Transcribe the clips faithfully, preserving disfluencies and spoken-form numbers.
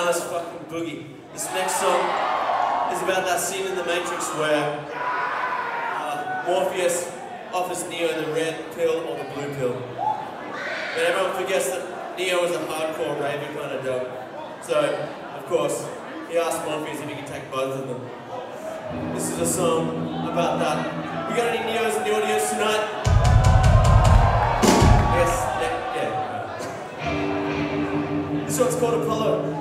nice fucking boogie. This next song is about that scene in The Matrix where uh, Morpheus offers Neo the red pill or the blue pill. But everyone forgets that Neo is a hardcore raver kind of dog. So, of course, he asked Morpheus if he could take both of them. This is a song about that. We got any Neos in the audience tonight? Yes, yeah, yeah. This one's called Apollo.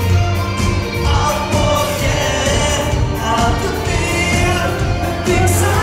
Think so.